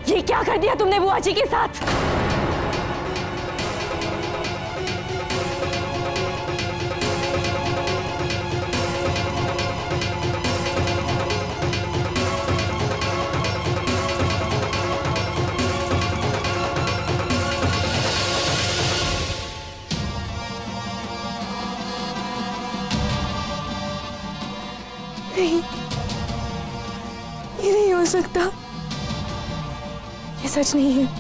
ये क्या कर दिया तुमने बुआ जी के साथ? नहीं, ये नहीं हो सकता, ये सच नहीं है।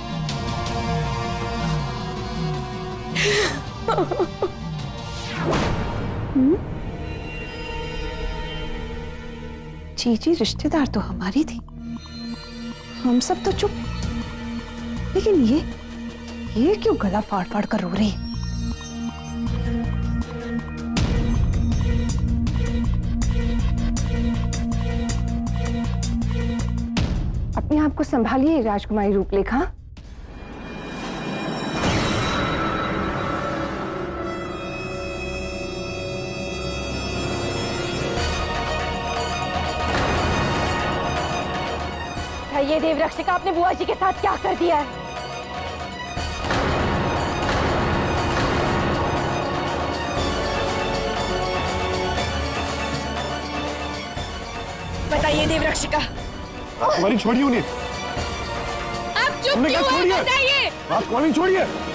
चीची रिश्तेदार तो हमारी थी, हम सब तो चुप, लेकिन ये क्यों गला फाड़ फाड़ कर रो रही है? अपने आप को संभालिए राजकुमारी रूपलेखा। ये देवरक्षिका आपने बुआ जी के साथ क्या कर दिया है? बताइए देवरक्षिका। हमारी छोड़िए उन्हें। आप चुप क्यों हैं? बताइए। राजकुमारी छोड़िए।